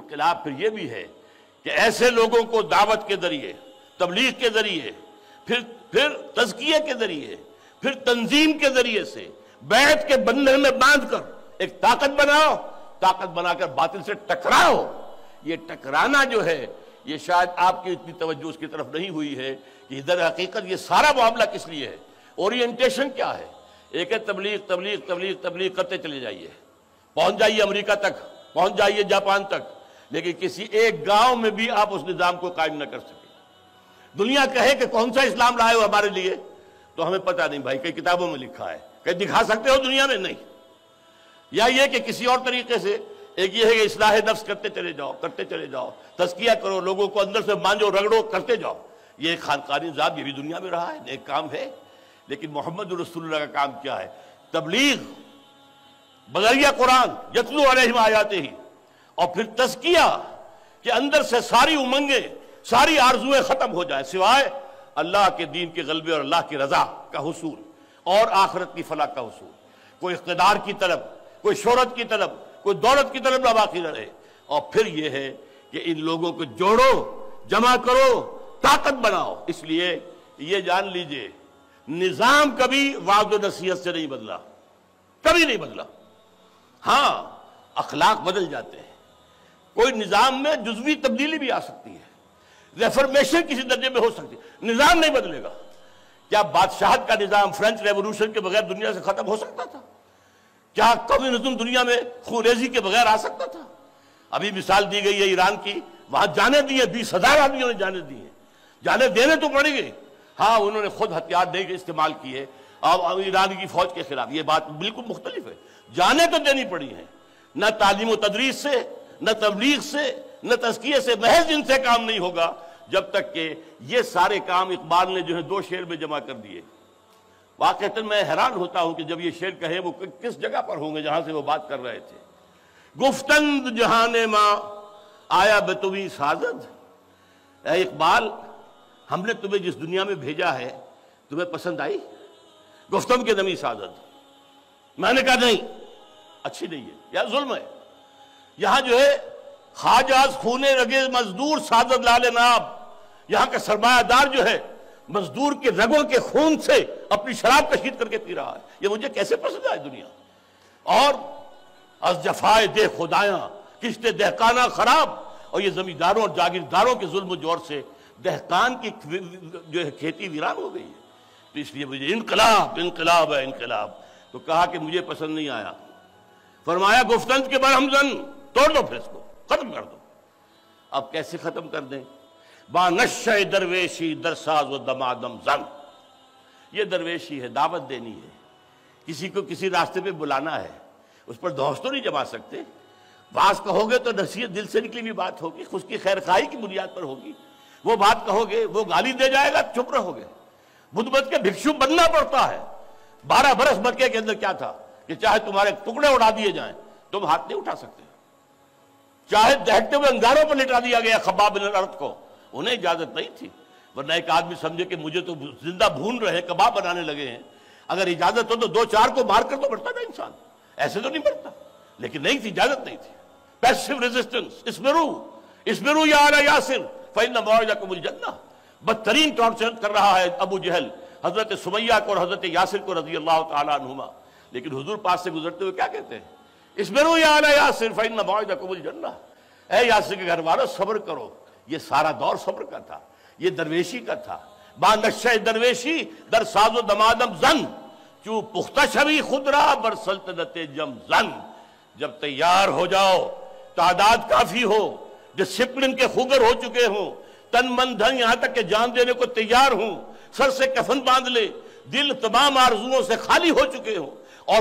انقلاب پھر یہ بھی ہے کہ ایسے لوگوں کو دعوت کے ذریعے، تبلیغ کے ذریعے، پھر تزکیے کے ذریعے، پھر تنظیم کے ذریعے سے بیعت کے بندھن میں باندھ کر ایک طاقت بناؤ، طاقت بنا کر باطل سے ٹکراؤ۔ یہ ٹکرانا جو ہے، یہ شاید آپ کی اتنی توجہ اس کی طرف نہیں ہوئی ہے کہ در حقیقت یہ سارا معاملہ کس لیے ہے، اورینٹیشن کیا ہے۔ ایک ہے تبلیغ تبلیغ تبلیغ تبلیغ کرتے چلے جائیے، پہنچ جائیے امریکہ تک، پہنچ جائیے جاپان تک، لیکن کسی ایک گاؤں میں بھی آپ اس نظام کو قائم نہ کر سکے۔ دنیا کہے کہ کون سا اسلام لائے ہو ہمارے لیے، تو ہمیں پتہ نہیں بھائی، کئی کتابوں میں لکھا ہے، کہ دکھا سکتے ہو دنیا میں؟ نہیں۔ یا یہ کہ کسی اور طریقے سے، ایک یہ ہے کہ اصلاح نفس کرتے چلے جاؤ، کرتے چلے جاؤ، تزکیہ کرو، لوگوں کو اندر سے مانجو رگڑو، کرتے جاؤ۔ یہ ایک خانقاہ نظام، یہ بھی دنیا میں رہا ہے، ایک کام ہے۔ لیکن محمد رسول اللہ کا کام کیا ہے؟ تبلیغ بغیہ قرآن، یتلو علیہم آیاتہ، اور پھر تزکیہ کہ اندر سے ساری امنگیں، ساری آرزویں ختم ہو جائیں، سوائے اللہ کے دین کے غلبے اور اللہ کی رضا کا حصول اور آخرت کی فلاح کا حصول۔ کوئی اقتدار کی طرف، کوئی شہرت کی طرف، کوئی دولت کی طرف نہ باقی نہ رہے۔ اور پھر یہ ہے کہ ان لوگوں کو جوڑو، جمع کرو، طاقت بناؤ۔ اس لیے یہ جان لیجئے، نظام کبھی وعد و نصیحت سے نہیں بدلا، کبھی نہیں بدلا۔ ہاں، اخلاق بدل جاتے ہیں، کوئی نظام میں جزوی تبدیلی بھی آ سکتی ہے، ریفرمیشن کسی درجے میں ہو سکتی ہے، نظام نہیں بدلے گا۔ کیا بادشاہت کا نظام فرینچ ریولوشن کے بغیر دنیا سے ختم ہو سکتا تھا؟ کیا کمیونزم دنیا میں خونریزی کے بغیر آ سکتا تھا؟ ابھی مثال دی گئی ہے ایران کی، وہاں جانے دیے 20,000 آدمیوں نے جانے دیے، جانے دینے تو پڑیں گے۔ ہاں، انہوں نے خود ہتھیار دے کے استعمال کیے اور ایران کی فوج کے خلاف، یہ بات بالکل مختلف ہے۔ جانے تو دینی پڑی ہیں، نہ تعلیم و تدریس سے، نہ تبلیغ سے، نہ تزکیے سے، محض ان سے کام نہیں ہوگا، جب تک کہ یہ سارے کام اقبال نے جو ہے 2 شعر میں جمع کر دیے۔ واقعتاً میں حیران ہوتا ہوں کہ جب یہ شعر کہے وہ کس جگہ پر ہوں گے جہاں سے وہ بات کر رہے تھے۔ گفتند جہان ماں آیا بتویں سازد، اے اقبال، ہم نے تمہیں جس دنیا میں بھیجا ہے تمہیں پسند آئی؟ گفتم کے نمی سازد، میں نے کہا نہیں، اچھی نہیں ہے، یا ظلم ہے۔ یہاں جو ہے خواجاز خونے رگے مزدور سازد لال ناب، یہاں کا سرمایہ دار جو ہے مزدور کے رگوں کے خون سے اپنی شراب کشید کر کے پی رہا ہے، یہ مجھے کیسے پسند آئے دنیا؟ اور از جفائے دہ خدایاں کشتے دہقانہ خراب، اور یہ زمینداروں اور جاگیرداروں کے ظلم و جور سے دہقان کی جو ہے کھیتی ویران ہو گئی ہے۔ تو اس لیے مجھے انقلاب انقلاب ہے انقلاب، تو کہا کہ مجھے پسند نہیں آیا۔ فرمایا گفتند کے برہمزن، توڑ دو، پھر اس کو ختم کر دو۔ اب کیسے ختم کر دیں؟ با نشہ درویشی درساز و دمادم زن، یہ درویشی ہے، دعوت دینی ہے، کسی کو کسی راستے پہ بلانا ہے، اس پر دوست تو نہیں جما سکتے۔ بعض کہو گے تو نصیحت دل سے نکلی ہوئی بات ہوگی، اس کی خیر خواہی کی بنیاد پر ہوگی، وہ بات کہو گے، وہ گالی دے جائے گا، چپ رہو گے۔ بدھ مت کے بھکشو بننا پڑتا ہے۔ 12 برس مکے کے اندر کیا تھا کہ چاہے تمہارے ٹکڑے اڑا دیے جائیں، تم ہاتھ نہیں اٹھا سکتے، چاہے دہتے ہوئے انگاروں پر لٹا دیا گیا خباب بن الارت کو، انہیں اجازت نہیں تھی۔ ورنہ ایک آدمی سمجھے کہ مجھے تو زندہ بھون رہے، کباب بنانے لگے ہیں، اگر اجازت ہو تو 2-4 کو مار کر تو مرتا نا انسان، ایسے تو نہیں مرتا، لیکن نہیں تھی، اجازت نہیں تھی۔ پیسو ریزسٹنس، اسبرو یا آل یاسر فإن موعدکم الجنہ، بدترین ٹارچر کر رہا ہے ابو جہل حضرت سمیہ کو اور حضرت یاسر کو رضی اللہ تعالیٰ عنہما، لیکن حضور پاس سے گزرتے ہوئے کیا کہتے ہیں؟ اسبرو یا آل یاسر فإن موعدکم الجنہ، اے یاسر کے گھر والوں صبر کرو۔ یہ سارا دور صبر کا تھا، یہ درویشی کا تھا۔ با نشہ درویشی در ساز و دمادم زن، چوں پختہ شوی خود را بر سلطنت جم زن، جب تیار ہو جاؤ، تعداد کافی ہو، ڈسپلن کے خوگر ہو چکے ہوں، تن من دھن یہاں تک کہ جان دینے کو تیار ہوں، سر سے کفن باندھ لے، دل تمام آرزوؤں سے خالی ہو چکے ہوں،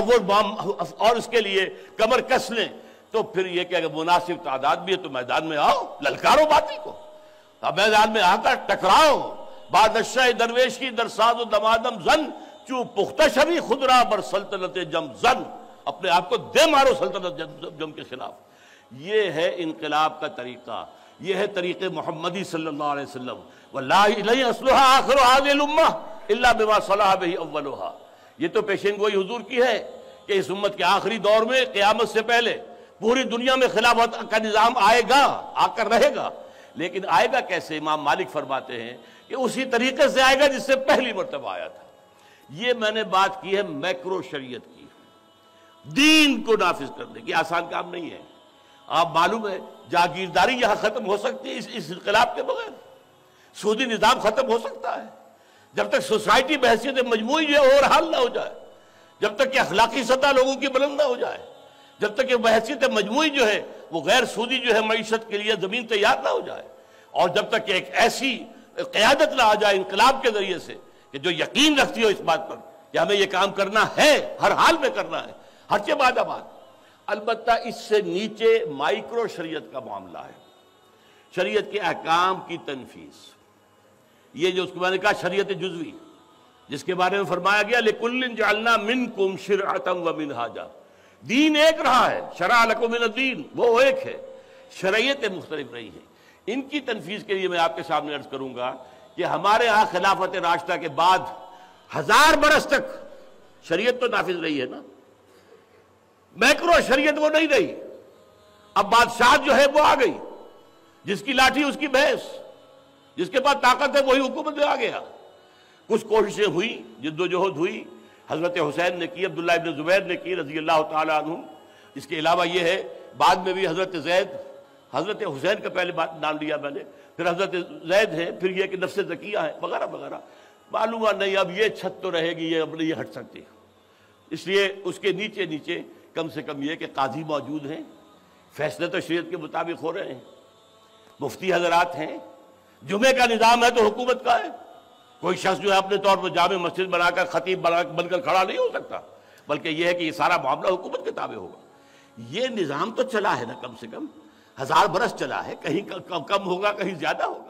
اور اس کے لیے کمر کس لیں، تو پھر یہ کہ اگر مناسب تعداد بھی ہے تو میدان میں آؤ، للکارو باطل کو، اب میدان میں آ کر ٹکراؤ۔ بادشاہ درویشی در ساز و دمادم زن، چوں پختہ شوی خود را بر سلطنت جم زن، اپنے آپ کو دے مارو سلطنت جم کے خلاف۔ یہ ہے انقلاب کا طریقہ، یہ ہے طریق محمدی صلی اللہ علیہ وسلم۔ وَاللَّهِ لَن يَصْلُحَ آخِرُ هَذِهِ الْأُمَّةِ إِلَّا بِمَا صَلَحَ بِهِ أَوَّلُهَا، یہ تو پیشین گوئی حضور کی ہے کہ اس امت کے آخری دور میں قیامت سے پہلے پوری دنیا میں خلافت کا نظام آئے گا، آ کر رہے گا، لیکن آئے گا کیسے؟ امام مالک فرماتے ہیں کہ اسی طریقے سے آئے گا جس سے پہلی مرتبہ آیا تھا۔ یہ میں نے بات کی ہے میکرو شریعت کی، دین کو نافذ کرنے کی۔ آسان کام نہیں ہے۔ آپ معلوم ہے جاگیرداری یہاں ختم ہو سکتی ہے اس انقلاب کے بغیر، سودی نظام ختم ہو سکتا ہے جب تک سوسائٹی بحیثیت مجموعی جو ہے اوور حال نہ ہو جائے، جب تک کہ اخلاقی سطح لوگوں کی بلند نہ ہو جائے، جب تک کہ بحیثیت مجموعی جو ہے وہ غیر سودی جو ہے معیشت کے لیے زمین تیار نہ ہو جائے، اور جب تک کہ ایک ایسی قیادت نہ آ جائے انقلاب کے ذریعے سے کہ جو یقین رکھتی ہو اس بات پر کہ ہمیں یہ کام کرنا ہے، ہر حال میں کرنا ہے، ہرچہ بعد آباد۔ البتہ اس سے نیچے مائکرو شریعت کا معاملہ ہے، شریعت کے احکام کی تنفیذ۔ یہ جو اس کو میں نے کہا شریعت جزوی، جس کے بارے میں فرمایا گیا لِكُلٍّ جَعَلْنَا مِنْكُمْ شِرْعَةً وَمِنْهَاجًا، دین ایک رہا ہے، شرع لکم من الدین وہ ایک ہے، شرعیتیں مختلف رہی ہیں۔ ان کی تنفیذ کے لیے میں آپ کے سامنے عرض کروں گا کہ ہمارے ہاں خلافت راشدہ کے بعد 1000 برس تک شریعت تو نافذ رہی ہے نا، میکرو شریعت وہ نہیں رہی۔ اب بادشاہ جو ہے وہ آ گئی، جس کی لاٹھی اس کی بھینس، جس کے پاس طاقت ہے وہی حکومت میں آ گیا۔ کچھ کوششیں ہوئی، جد و جہد ہوئی، حضرت حسین نے کی، عبداللہ ابن زبیر نے کی رضی اللہ تعالیٰ عنہ۔ اس کے علاوہ یہ ہے بعد میں بھی حضرت زید، حضرت حسین کا پہلے بات نام لیا میں نے، پھر حضرت زید ہے، پھر یہ کہ نفس زکیہ ہے، وغیرہ وغیرہ۔ معلوم نہیں اب یہ چھت تو رہے گی، یہ اب نہیں ہٹ سکتی۔ اس لیے اس کے نیچے نیچے کم سے کم یہ کہ قاضی موجود ہیں، فیصلے تو شریعت کے مطابق ہو رہے ہیں، مفتی حضرات ہیں، جمعے کا نظام ہے تو حکومت کا ہے۔ کوئی شخص جو ہے اپنے طور پر جامع مسجد بنا کر خطیب بن کر کھڑا نہیں ہو سکتا، بلکہ یہ ہے کہ یہ سارا معاملہ حکومت کے تابع ہوگا۔ یہ نظام تو چلا ہے نا، کم سے کم 1000 برس چلا ہے، کہیں کم ہوگا کہیں زیادہ ہوگا۔